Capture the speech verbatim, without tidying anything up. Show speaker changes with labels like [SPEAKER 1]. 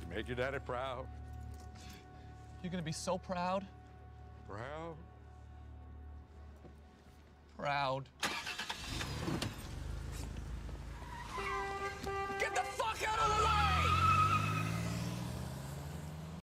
[SPEAKER 1] Make your daddy proud.
[SPEAKER 2] You're gonna be so proud.
[SPEAKER 1] Proud?
[SPEAKER 2] Proud.